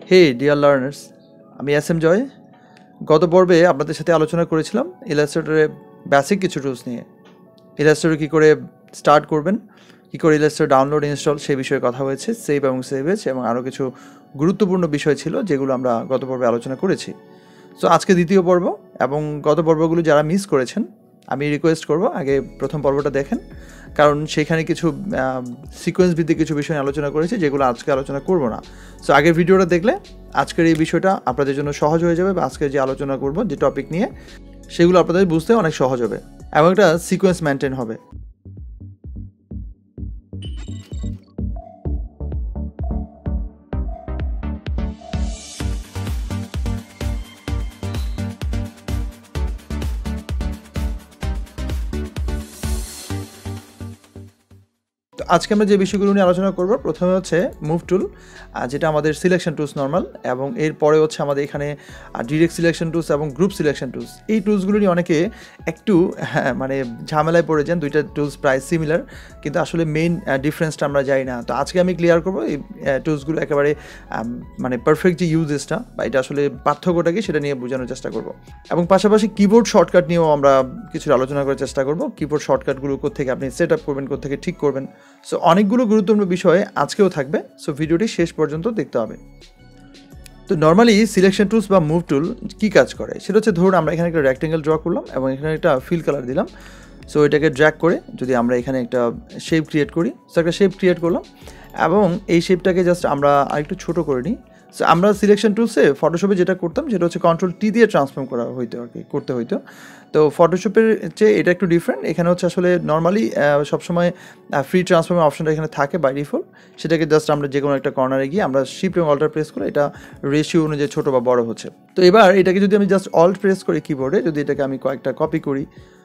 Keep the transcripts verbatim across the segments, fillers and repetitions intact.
হে dear learners, আমি S M Joy. গত পর্বে আপনাদের সাথে আলোচনা করেছিলাম ইলাস্ট্রেটরের বেসিক কিছু টুলস নিয়ে। ইলাস্ট্রেটর কী করে স্টার্ট করবেন, কী করে ইলাস্ট্রেটর ডাউনলোড ইনস্টল, সেই বিষয়ে কথা হয়েছে। সেভ এবং সেভেজ এবং আরও কিছু গুরুত্বপূর্ণ বিষয় ছিল যেগুলো আমরা গত পর্বে আলোচনা করেছি। সো আজকে দ্বিতীয় পর্ব, এবং গত পর্বগুলো যারা মিস করেছেন আমি রিকোয়েস্ট করব আগে প্রথম পর্বটা দেখেন, কারণ সেখানে কিছু সিকোয়েন্স ভিত্তিক কিছু বিষয় আলোচনা করেছি যেগুলো আজকে আলোচনা করব না। সো আগের ভিডিওটা দেখলে আজকের এই বিষয়টা আপনাদের জন্য সহজ হয়ে যাবে, বা আজকে যে আলোচনা করব যে টপিক নিয়ে সেগুলো আপনাদের বুঝতে অনেক সহজ হবে এবং একটা সিকোয়েন্স মেনটেন হবে। তো আজকে আমরা যে বিষয়গুলো নিয়ে আলোচনা করব, প্রথমে হচ্ছে মুভ টুল, যেটা আমাদের সিলেকশন টুলস নর্মাল, এবং এরপরে হচ্ছে আমাদের এখানে ডিরেক্ট সিলেকশন টুলস এবং গ্রুপ সিলেকশন টুলস। এই টুলসগুলো নিয়ে অনেকে একটু হ্যাঁ মানে ঝামেলায় পড়ে যান, দুইটা টুলস প্রায় সিমিলার, কিন্তু আসলে মেইন ডিফারেন্সটা আমরা জানি না। তো আজকে আমি ক্লিয়ার করবো এই টুলসগুলো একেবারে মানে পারফেক্ট যে ইউজেসটা বা এটা আসলে পার্থক্যটা কি সেটা নিয়ে বোঝানোর চেষ্টা করব, এবং পাশাপাশি কিবোর্ড শর্টকাট নিয়েও আমরা কিছু আলোচনা করার চেষ্টা করব। কিবোর্ড শর্টকাটগুলো কোত্থেকে আপনি সেট আপ করবেন, কোত্থেকে ঠিক করবেন। সো অনেকগুলো গুরুত্বপূর্ণ বিষয়ে আজকেও থাকবে, সো ভিডিওটি শেষ পর্যন্ত দেখতে হবে। তো নর্মালি সিলেকশন টুলস বা মুভ টুল কী কাজ করে সেটা হচ্ছে, ধরুন আমরা এখানে একটা রেক্টেঙ্গেল ড্র করলাম এবং এখানে একটা ফিল কালার দিলাম। সো এটাকে ড্র্যাগ করে যদি আমরা এখানে একটা শেপ ক্রিয়েট করি, সো একটা শেপ ক্রিয়েট করলাম এবং এই শেপটাকে জাস্ট আমরা আরেকটু ছোটো করে নিই। সো আমরা সিলেকশন টুলসে ফটোশপে যেটা করতাম সেটা হচ্ছে কন্ট্রোল টি দিয়ে ট্রান্সফর্ম করা হইতো আর কি, করতে হইতো। তো ফটোশপের চেয়ে এটা একটু ডিফারেন্ট। এখানে হচ্ছে আসলে নর্মালি সবসময় ফ্রি ট্রান্সফর্মের অপশনটা এখানে থাকে বাই ডিফল্ট। সেটাকে জাস্ট আমরা যে কোনো একটা কর্নারে গিয়ে আমরা শিফট এবং অল্টার প্রেস করে এটা রেশিও অনুযায়ী ছোটো বা বড়ো হচ্ছে। তো এবার এটাকে যদি আমি জাস্ট অল্ট প্রেস করি কিবোর্ডে, যদি এটাকে আমি কয়েকটা কপি করি,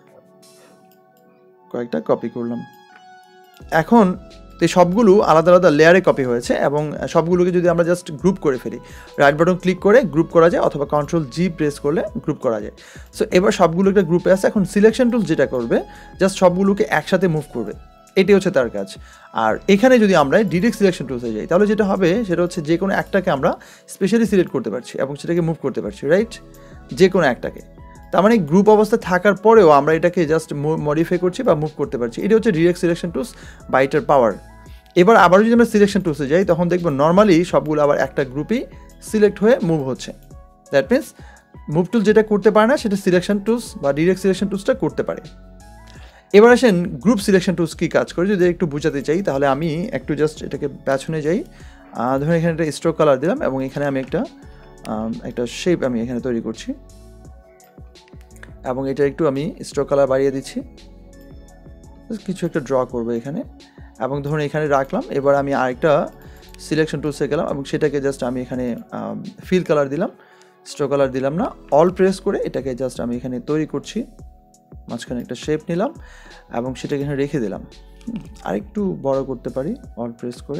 কয়েকটা কপি করলাম, এখন তো সবগুলো আলাদা আলাদা লেয়ারে কপি হয়েছে এবং সবগুলোকে যদি আমরা জাস্ট গ্রুপ করে ফেলি, রাইট বাটন ক্লিক করে গ্রুপ করা যায়, অথবা কন্ট্রোল জি প্রেস করলে গ্রুপ করা যায়। সো এবার সবগুলো একটা গ্রুপে আছে। এখন সিলেকশন টুলস যেটা করবে, জাস্ট সবগুলোকে একসাথে মুভ করবে, এটাই হচ্ছে তার কাজ। আর এখানে যদি আমরা ডিরেক্ট সিলেকশন টুলসে যাই, তাহলে যেটা হবে সেটা হচ্ছে যে কোনো একটাকে আমরা স্পেশালি সিলেক্ট করতে পারছি এবং সেটাকে মুভ করতে পারছি, রাইট? যে কোনো একটাকে, তার মানে গ্রুপ অবস্থায় থাকার পরেও আমরা এটাকে জাস্ট মডিফাই করছি বা মুভ করতে পারছি। এটা হচ্ছে ডিরেক্ট সিলেকশন টুলস বা এটার পাওয়ার। এবার আবার যদি আমরা সিলেকশন টুলসে যাই, তখন দেখবো নর্মালি সবগুলো আবার একটা গ্রুপই সিলেক্ট হয়ে মুভ হচ্ছে। দ্যাট মিনস মুভ টুল যেটা করতে পারে না সেটা সিলেকশন টুলস বা ডিরেক্ট সিলেকশন টুলসটা করতে পারে। এবার আসেন গ্রুপ সিলেকশন টুলস কী কাজ করে যদি একটু বোঝাতে চাই, তাহলে আমি একটু জাস্ট এটাকে পেছনে যাই। ধরুন এখানে একটা স্ট্রোক কালার দিলাম এবং এখানে আমি একটা একটা শেপ আমি এখানে তৈরি করছি এবং এটা একটু আমি স্ট্রোক কালার বাড়িয়ে দিচ্ছি, কিছু একটা ড্র করবো এখানে, এবং ধরুন এখানে রাখলাম। এবার আমি আরেকটা সিলেকশন টুলসে গেলাম এবং সেটাকে জাস্ট আমি এখানে ফিল কালার দিলাম, স্ট্রোক কালার দিলাম না, অল প্রেস করে এটাকে জাস্ট আমি এখানে তৈরি করছি। মাঝখানে একটা শেপ নিলাম এবং সেটাকে এখানে রেখে দিলাম। আরেকটু বড় করতে পারি অল প্রেস করে,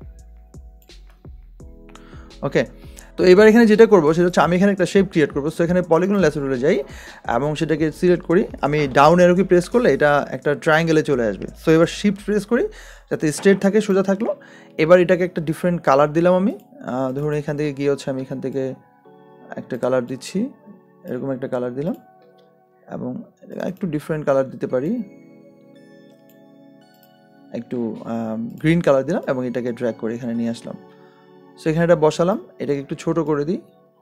ওকে। তো এবার এখানে যেটা করবো সেটা হচ্ছে আমি এখানে একটা শেপ ক্রিয়েট করবো। সো এখানে পলিগন ল্যাসোটুলে যাই এবং সেটাকে সিলেক্ট করি। আমি ডাউন অ্যারো কি প্রেস করলে এটা একটা ট্রায়াঙ্গেলে চলে আসবে। সো এবার শিফট প্রেস করি যাতে স্ট্রেট থাকে, সোজা থাকলো। এবার এটাকে একটা ডিফারেন্ট কালার দিলাম আমি। ধরুন এখান থেকে গিয়ে হচ্ছে আমি এখান থেকে একটা কালার দিচ্ছি, এরকম একটা কালার দিলাম এবং একটু ডিফারেন্ট কালার দিতে পারি, একটু গ্রিন কালার দিলাম এবং এটাকে ড্র্যাগ করে এখানে নিয়ে আসলাম। সো এখানে এটা বসালাম, এটাকে একটু ছোট করে দিই,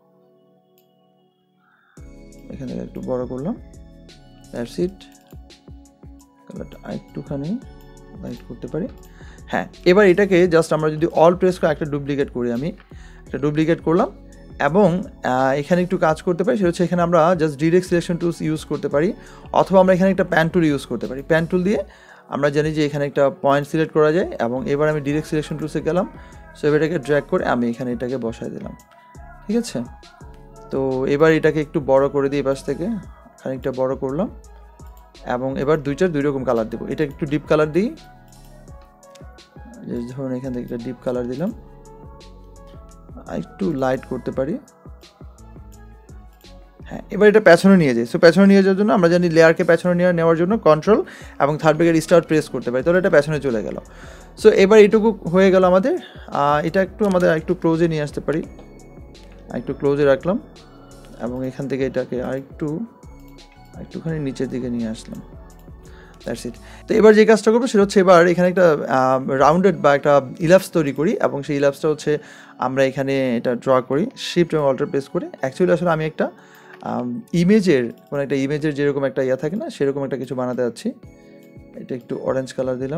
এখানে একটু বড় করলাম, দ্যাটস ইট। কালারটা একটুখানি লাইট করতে পারি, হ্যাঁ। এবার এটাকে জাস্ট আমরা যদি অল প্রেস করে একটা ডুপ্লিকেট করি, আমি একটা ডুপ্লিকেট করলাম এবং এখানে একটু কাজ করতে পারি। সেটা হচ্ছে এখানে আমরা just direct selection tools use করতে পারি, অথবা আমরা এখানে একটা প্যান টুল ইউজ করতে পারি। প্যান টুল দিয়ে আমরা জানি যে এখানে একটা পয়েন্ট সিলেক্ট করা যায় এবং এবার আমি ডিরেক্ট সিলেকশন টুলসে গেলাম। সো এবার এটাকে ড্র্যাগ করে আমি এখানে এটাকে বসাই দিলাম, ঠিক আছে। তো এবার এটাকে একটু বড় করে দিই, পাশ থেকে খানিকটা বড় করলাম এবং এবার দুইটার দুই রকম কালার দেবো। এটা একটু ডিপ কালার দিই, ধরুন এখান থেকে একটা ডিপ কালার দিলাম, একটু লাইট করতে পারি, হ্যাঁ। এবার এটা পেছনে নিয়ে যাই। সো পেছনে নিয়ে যাওয়ার জন্য আমরা জানি লেয়ারকে পেছনে নিয়ে নেওয়ার জন্য কন্ট্রোল এবং থার্ড ব্রেকেট স্টার্ট প্রেস করতে পারি, তাহলে এটা পেছনে চলে গেল। সো এবার এইটুকু হয়ে গেল আমাদের। এটা একটু আমাদের একটু ক্লোজে নিয়ে আসতে পারি, একটু ক্লোজে রাখলাম এবং এখান থেকে এটাকে আরেকটু একটুখানি নিচের দিকে নিয়ে আসলাম। That's it. তো এবার যে কাজটা করবো সেটা হচ্ছে এবার এখানে একটা রাউন্ডেড বা একটা ইলাপস তৈরি করি এবং সেই ইলাপসটা হচ্ছে আমরা এখানে এটা ড্র করি শিফট এবং অল্টার প্রেস করে। অ্যাকচুয়ালি আসলে আমি একটা ইমেজের কোনো একটা ইমেজের যেরকম একটা ইয়া থাকে না সেরকম একটা কিছু বানাতে যাচ্ছি। এটা একটু অরেঞ্জ কালার দিলাম,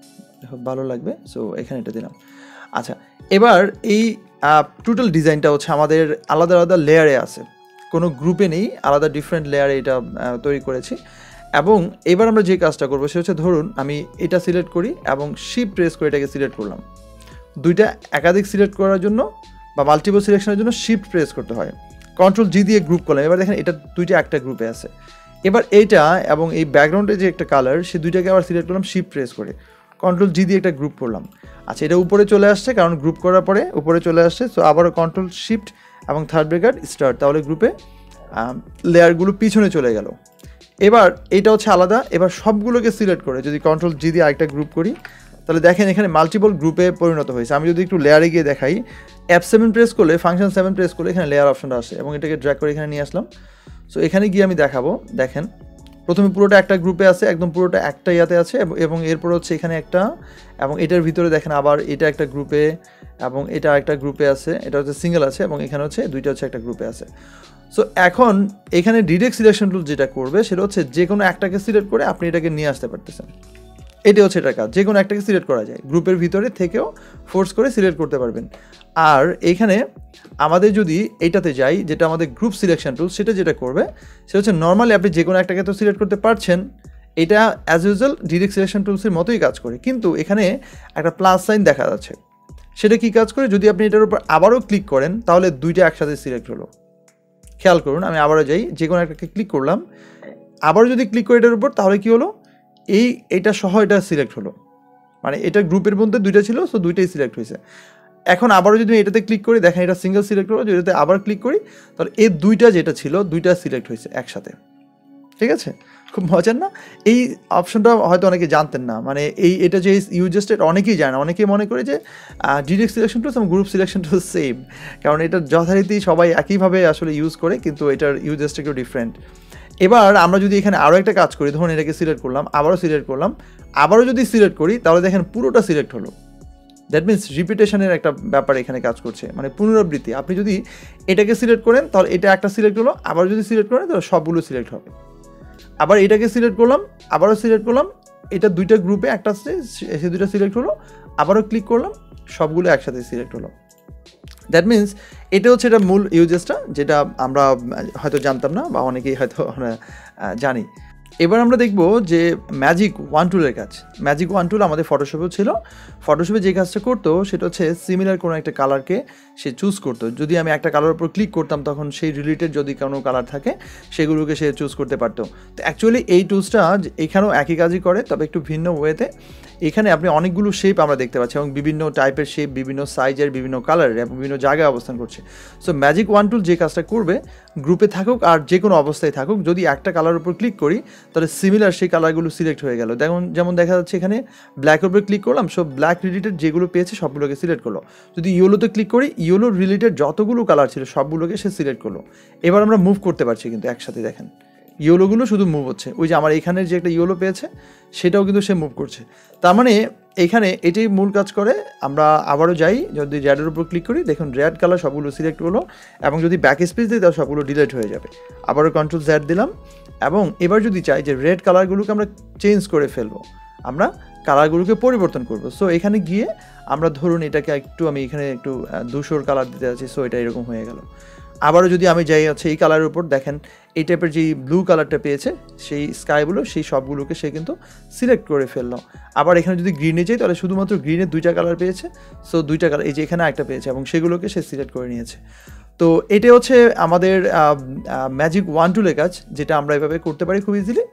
ভালো লাগবে, সো এখানে এটা দিলাম। আচ্ছা, এবার এই টোটাল ডিজাইনটা হচ্ছে আমাদের আলাদা আলাদা লেয়ারে আছে, কোনো গ্রুপে নেই, আলাদা ডিফারেন্ট লেয়ারে এটা তৈরি করেছি। এবং এবার আমরা যে কাজটা করবো সেটা হচ্ছে ধরুন আমি এটা সিলেক্ট করি এবং শিফট প্রেস করে এটাকে সিলেক্ট করলাম। দুইটা একাধিক সিলেক্ট করার জন্য বা মাল্টিপল সিলেকশনের জন্য শিফট প্রেস করতে হয়। কন্ট্রোল জি দিয়ে গ্রুপ করলাম। এবার দেখেন এটা দুইটা একটা গ্রুপে আছে। এবার এইটা এবং এই ব্যাকগ্রাউন্ডে যে একটা কালার সে দুইটাকে আবার সিলেক্ট করলাম শিফট প্রেস করে, কন্ট্রোল জি দিয়ে একটা গ্রুপ করলাম। আচ্ছা, এটা উপরে চলে আসছে কারণ গ্রুপ করার পরে উপরে চলে আসছে, সো আবারও কন্ট্রোল শিফট এবং থার্ড ব্রেকেট স্টার্ট, তাহলে গ্রুপে লেয়ারগুলো পিছনে চলে গেল। এবার এটা হচ্ছে আলাদা। এবার সবগুলোকে সিলেক্ট করে যদি কন্ট্রোল জি দিয়ে আরেকটা গ্রুপ করি তাহলে দেখেন এখানে মাল্টিপল গ্রুপে পরিণত হয়েছে। আমি যদি একটু লেয়ারে গিয়ে দেখাই, এফ সেভেন প্রেস করলে ফাংশন সেভেন প্রেস করলে এখানে লেয়ার অপশনটা আসে এবং এটাকে ড্র্যাগ করে এখানে নিয়ে আসলাম। সো এখানে গিয়ে আমি দেখাবো, দেখেন প্রথমে পুরোটা একটা গ্রুপে আছে, একদম পুরোটা একটা ইয়াতে আছে এবং এরপর হচ্ছে এখানে একটা এবং এটার ভিতরে দেখেন আবার এটা একটা গ্রুপে এবং এটা একটা গ্রুপে আছে, এটা হচ্ছে সিঙ্গেল আছে এবং এখানে হচ্ছে দুইটা হচ্ছে একটা গ্রুপে আছে। সো এখন এখানে ডিরেক্ট সিলেকশন টুল যেটা করবে সেটা হচ্ছে যে কোনো একটাকে সিলেক্ট করে আপনি এটাকে নিয়ে আসতে পারতেছেন। এটা হচ্ছে এটার কাজ, যে কোনো একটাকে সিলেক্ট করা যায়, গ্রুপের ভিতরে থেকেও ফোর্স করে সিলেক্ট করতে পারবেন। আর এইখানে আমাদের যদি এইটাতে যাই যেটা আমাদের গ্রুপ সিলেকশন টুল, সেটা যেটা করবে সেটা হচ্ছে নর্মালি আপনি যে কোনো একটাকে তো সিলেক্ট করতে পারছেন, এটা অ্যাজ ইউজুয়াল ডিরেক্ট সিলেকশন টুলসের মতোই কাজ করে, কিন্তু এখানে একটা প্লাস সাইন দেখা যাচ্ছে। সেটা কি কাজ করে, যদি আপনি এটার উপর আবারও ক্লিক করেন তাহলে দুইটা একসাথে সিলেক্ট হলো। খেয়াল করুন, আমি আবারও যাই, যে কোনো একটাকে ক্লিক করলাম, আবারও যদি ক্লিক করি এটার উপর তাহলে কি হলো, এই এটা সহ এটা সিলেক্ট হলো, মানে এটা গ্রুপের মধ্যে দুইটা ছিল, সো দুইটাই সিলেক্ট হয়েছে। এখন আবারও যদি এটাতে ক্লিক করি দেখেন এটা সিঙ্গেল সিলেক্ট হলো, যদি এটাতে আবার ক্লিক করি তাহলে এই দুইটা যেটা ছিল দুইটা সিলেক্ট হয়েছে একসাথে। ঠিক আছে, খুব মজার না? এই অপশনটা হয়তো অনেকে জানতেন না, মানে এই এটা যে ইউজেসটা এটা অনেকেই জানে না, অনেকেই মনে করে যে ডিরেক্ট সিলেকশন টুলস এবং গ্রুপ সিলেকশন টুলস সেম, কারণ এটা যথারীতি সবাই একইভাবে আসলে ইউজ করে, কিন্তু এটার ইউজেসটা একটু ডিফারেন্ট। এবার আমরা যদি এখানে আরও একটা কাজ করি, ধরুন এটাকে সিলেক্ট করলাম, আবারও সিলেক্ট করলাম, আবারও যদি সিলেক্ট করি তাহলে দেখেন পুরোটা সিলেক্ট হলো। দ্যাট মিনস রিপিটেশনের একটা ব্যাপার এখানে কাজ করছে, মানে পুনরাবৃত্তি। আপনি যদি এটাকে সিলেক্ট করেন তাহলে এটা একটা সিলেক্ট হলো, আবার যদি সিলেক্ট করেন তাহলে সবগুলো সিলেক্ট হবে। আবার এটাকে সিলেক্ট করলাম, আবারও সিলেক্ট করলাম, এটা দুইটা গ্রুপে একটা আছে সে দুইটা সিলেক্ট হলো, আবারও ক্লিক করলাম, সবগুলো একসাথে সিলেক্ট হলো। দ্যাট মিনস এটা হচ্ছে এটা মূল ইউজেসটা, যেটা আমরা হয়তো জানতাম না বা অনেকেই হয়তো আমরা জানি। এবার আমরা দেখব যে ম্যাজিক ওয়ান টুলের কাজ। ম্যাজিক ওয়ান টুল আমাদের ফটোশপেও ছিল। ফটোশপে যে কাজটা করতো সেটা হচ্ছে সিমিলার কোনো একটা কালারকে সে চুজ করতো। যদি আমি একটা কালার উপর ক্লিক করতাম তখন সেই রিলেটেড যদি কোনো কালার থাকে সেগুলোকে সে চুজ করতে পারতো। তো অ্যাকচুয়ালি এই টুলসটা এখানেও একই কাজই করে, তবে একটু ভিন্ন ওয়েতে। এখানে আপনি অনেকগুলো শেপ আমরা দেখতে পাচ্ছি এবং বিভিন্ন টাইপের শেপ, বিভিন্ন সাইজের, বিভিন্ন কালারের এবং বিভিন্ন জায়গায় অবস্থান করছে। সো ম্যাজিক ওয়ান টুল যে কাজটা করবে, গ্রুপে থাকুক আর যে কোনো অবস্থায় থাকুক, যদি একটা কালার উপর ক্লিক করি তাহলে সিমিলার সেই কালারগুলো সিলেক্ট হয়ে গেল। যেমন যেমন দেখা যাচ্ছে এখানে ব্ল্যাকের উপরে ক্লিক করলাম, সব ব্ল্যাক রিলেটেড যেগুলো পেয়েছে সবগুলোকে সিলেক্ট করলো। যদি ইয়েলোতে ক্লিক করি, ইয়েলো রিলেটেড যতগুলো কালার ছিল সবগুলোকে সে সিলেক্ট করলো। এবার আমরা মুভ করতে পারছি কিন্তু একসাথে, দেখেন ইয়েলোগুলো শুধু মুভ হচ্ছে। ওই যে আমার এখানের যে একটা ইয়েলো পেয়েছে সেটাও কিন্তু সে মুভ করছে। তার মানে এখানে এটাই মূল কাজ করে। আমরা আবারও যাই, যদি রেডের উপর ক্লিক করি দেখুন রেড কালার সবগুলো সিলেক্ট হলো, এবং যদি ব্যাক স্পেস দিই তাহলে সবগুলো ডিলিট হয়ে যাবে। আবারও কন্ট্রোল জেড দিলাম, এবং এবার যদি চাই যে রেড কালারগুলোকে আমরা চেঞ্জ করে ফেলবো, আমরা কালারগুলোকে পরিবর্তন করব। সো এখানে গিয়ে আমরা ধরুন এটাকে একটু, আমি এখানে একটু ধূসর কালার দিতে যাচ্ছি, সো এটা এরকম হয়ে গেল। আবারও যদি আমি যাই হচ্ছে এই কালারের উপর, দেখেন এই টাইপের যেই ব্লু কালারটা পেয়েছে সেই স্কাইগুলো সেই সবগুলোকে সে কিন্তু সিলেক্ট করে ফেললো। আবার এখানে যদি গ্রিনে যাই তাহলে শুধুমাত্র গ্রিনের দুইটা কালার পেয়েছে, সো দুইটা কালার, এই যে এখানে একটা পেয়েছে এবং সেগুলোকে সে সিলেক্ট করে নিয়েছে। তো এটা হচ্ছে আমাদের ম্যাজিক ওয়ান টুলের কাজ, যেটা আমরা এভাবে করতে পারি খুব ইজিলি। তো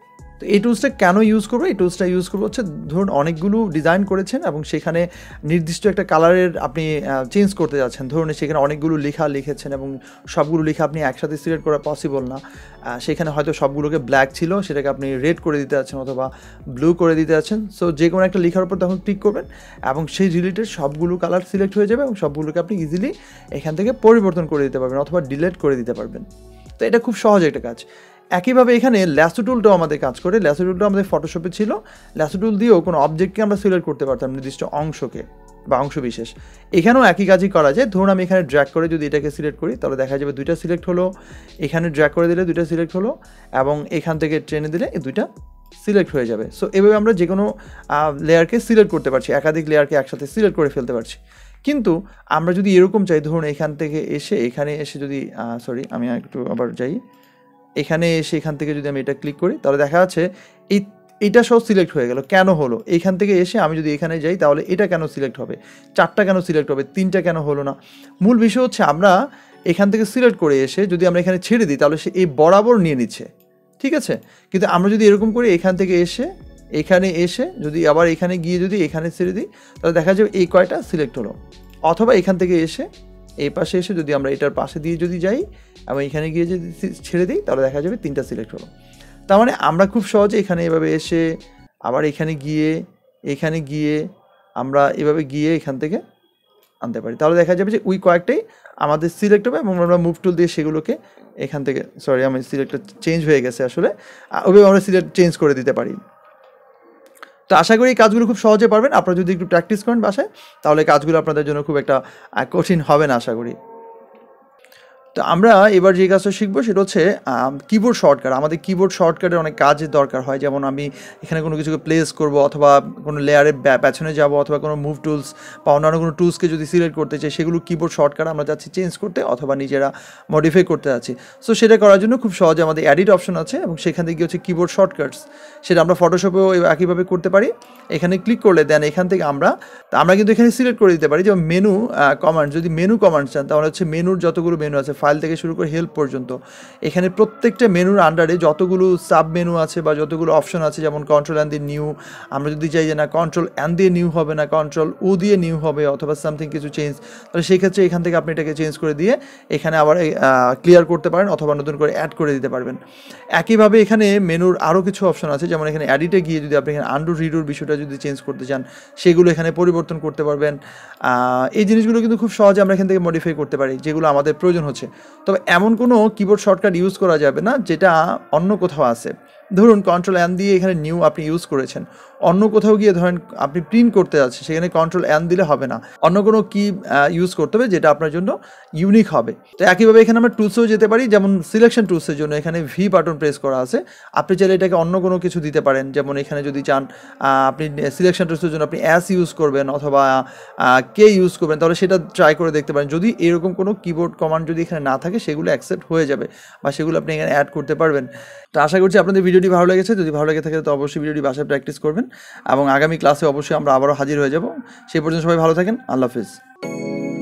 তো এই টুলসটা কেন ইউজ করবো? এই টুলসটা ইউজ করবো হচ্ছে ধরুন অনেকগুলো ডিজাইন করেছেন এবং সেখানে নির্দিষ্ট একটা কালারের আপনি চেঞ্জ করতে যাচ্ছেন, ধরুন সেখানে অনেকগুলো লেখা লিখেছেন এবং সবগুলো লেখা আপনি একসাথে সিলেক্ট করা পসিবল না, সেখানে হয়তো সবগুলোকে ব্ল্যাক ছিল সেটাকে আপনি রেড করে দিতে যাচ্ছেন অথবা ব্লু করে দিতে যাচ্ছেন। সো যে কোনো একটা লেখার উপর তখন ক্লিক করবেন এবং সেই রিলেটেড সবগুলো কালার সিলেক্ট হয়ে যাবে এবং সবগুলোকে আপনি ইজিলি এখান থেকে পরিবর্তন করে দিতে পারবেন অথবা ডিলিট করে দিতে পারবেন। তো এটা খুব সহজ একটা কাজ। একইভাবে এখানে ল্যাসো টুলটাও আমাদের কাজ করে। ল্যাসো টুলটা আমাদের ফটোশপে ছিল। ল্যাসো টুল দিয়েও কোনো অবজেক্টকে আমরা সিলেক্ট করতে পারতাম, নির্দিষ্ট অংশকে বা অংশ বিশেষ। এখানেও একই কাজই করা যায়। ধরুন আমি এখানে ড্র্যাগ করে যদি এটাকে সিলেক্ট করি তাহলে দেখা যাবে দুইটা সিলেক্ট হলো, এখানে ড্র্যাগ করে দিলে দুইটা সিলেক্ট হলো এবং এখান থেকে টেনে দিলে এই দুইটা সিলেক্ট হয়ে যাবে। সো এভাবে আমরা যে কোনো লেয়ারকে সিলেক্ট করতে পারছি, একাধিক লেয়ারকে একসাথে সিলেক্ট করে ফেলতে পারছি। কিন্তু আমরা যদি এরকম চাই, ধরুন এখান থেকে এসে এখানে এসে যদি সরি আমি একটু আবার যাই, এখানে এসে এখান থেকে যদি আমি এটা ক্লিক করি তাহলে দেখা যাচ্ছে এই এটা সব সিলেক্ট হয়ে গেল। কেন হলো? এইখান থেকে এসে আমি যদি এখানে যাই তাহলে এটা কেন সিলেক্ট হবে, চারটা কেন সিলেক্ট হবে, তিনটা কেন হলো না? মূল বিষয় হচ্ছে আমরা এখান থেকে সিলেক্ট করে এসে যদি আমরা এখানে ছেড়ে দিই তাহলে সে এই বরাবর নিয়ে নিচ্ছে, ঠিক আছে? কিন্তু আমরা যদি এরকম করি এখান থেকে এসে এখানে এসে যদি আবার এখানে গিয়ে যদি এখানে ছেড়ে দিই তাহলে দেখা যাবে এই কয়টা সিলেক্ট হলো। অথবা এখান থেকে এসে এই পাশে এসে যদি আমরা এটার পাশে দিয়ে যদি যাই এবং এখানে গিয়ে যদি ছেড়ে দিই তাহলে দেখা যাবে তিনটা সিলেক্ট হলো। তার মানে আমরা খুব সহজে এখানে এভাবে এসে আবার এখানে গিয়ে এখানে গিয়ে আমরা এভাবে গিয়ে এখান থেকে আনতে পারি। তাহলে দেখা যাবে যে ওই কয়েকটাই আমাদের সিলেক্ট হবে এবং আমরা মুভ টুল দিয়ে সেগুলোকে এখান থেকে সরি আমি সিলেক্টটা চেঞ্জ হয়ে গেছে আসলে, ওইভাবে আমরা সিলেক্ট চেঞ্জ করে দিতে পারি। তো আশা করি এই কাজগুলো খুব সহজে পারবেন। আপনারা যদি একটু প্র্যাকটিস করেন বাসায় তাহলে কাজগুলো আপনাদের জন্য খুব একটা কঠিন হবে না আশা করি। তো আমরা এবার যে কাজটা শিখবো সেটা হচ্ছে কিবোর্ড শর্টকাট। আমাদের কিবোর্ড শর্টকাটের অনেক কাজের দরকার হয়, যেমন আমি এখানে কোনো কিছুকে প্লেস করব অথবা কোনো লেয়ারের পেছনে যাব অথবা কোনো মুভ টুলস বা অন্যান্য কোনো টুলসকে যদি সিলেক্ট করতে চাই সেগুলো কিবোর্ড শর্টকাট আমরা যাচ্ছি চেঞ্জ করতে অথবা নিজেরা মডিফাই করতে যাচ্ছি। সো সেটা করার জন্য খুব সহজে আমাদের এডিট অপশন আছে এবং সেখান থেকে হচ্ছে কিবোর্ড শর্টকাটস, সেটা আমরা ফটোশপেও একইভাবে করতে পারি। এখানে ক্লিক করলে দেন এখান থেকে আমরা আমরা কিন্তু এখানে সিলেক্ট করে দিতে পারি যেমন মেনু কমান্ড। যদি মেনু কমান্ড চান তাহলে হচ্ছে মেনুর যতগুলো মেনু আছে ফাইল থেকে শুরু করে হেল্প পর্যন্ত, এখানে প্রত্যেকটা মেনুর আন্ডারে যতগুলো সাব মেনু আছে বা যতগুলো অপশন আছে, যেমন কন্ট্রোল অ্যান্ড দিয়ে নিউ, আমরা যদি চাই যে না কন্ট্রোল অ্যান্ড দিয়ে নিউ হবে না কন্ট্রোল ও দিয়ে নিউ হবে অথবা সামথিং কিছু চেঞ্জ, তাহলে সেই ক্ষেত্রে এখান থেকে আপনি এটাকে চেঞ্জ করে দিয়ে এখানে আবার ক্লিয়ার করতে পারেন অথবা নতুন করে অ্যাড করে দিতে পারবেন। একইভাবে এখানে মেনুর আরও কিছু অপশন আছে, যেমন এখানে এডিটে গিয়ে যদি আপনি এখানে আন্ডু রিডুর বিষয়টা যদি চেঞ্জ করতে চান সেগুলো এখানে পরিবর্তন করতে পারবেন। এই জিনিসগুলো কিন্তু খুব সহজে আমরা এখান থেকে মডিফাই করতে পারি যেগুলো আমাদের প্রয়োজন হচ্ছে। তবে এমন কোনো কিবোর্ড শর্টকাট ইউজ করা যাবে না যেটা অন্য কোথাও আছে। ধরুন কন্ট্রোল অ্যান দিয়ে এখানে নিউ আপনি ইউজ করেছেন, অন্য কোথাও গিয়ে ধরেন আপনি প্রিন্ট করতে যাচ্ছেন সেখানে কন্ট্রোল অ্যান দিলে হবে না, অন্য কোনো কি ইউজ করতে হবে যেটা আপনার জন্য ইউনিক হবে। তো একইভাবে এখানে আমরা টুলসেও যেতে পারি, যেমন সিলেকশন টুলসের জন্য এখানে ভি বাটন প্রেস করা আছে, আপনি চাইলে এটাকে অন্য কোনো কিছু দিতে পারেন। যেমন এখানে যদি চান আপনি সিলেকশন টুলসের জন্য আপনি অ্যাস ইউজ করবেন অথবা কে ইউজ করবেন তাহলে সেটা ট্রাই করে দেখতে পারেন। যদি এরকম কোনো কিবোর্ড কমান্ড যদি এখানে না থাকে সেগুলো অ্যাকসেপ্ট হয়ে যাবে বা সেগুলো আপনি এখানে অ্যাড করতে পারবেন। তো আশা করছি আপনাদের ভিডিওটি ভালো লেগেছে। যদি ভালো লেগে থাকে তো অবশ্যই ভিডিওটি বাসায় প্র্যাকটিস করবেন এবং আগামী ক্লাসে অবশ্যই আমরা আবারও হাজির হয়ে যাব। সেই পর্যন্ত সবাই ভালো থাকেন। আল্লাহ হাফিজ।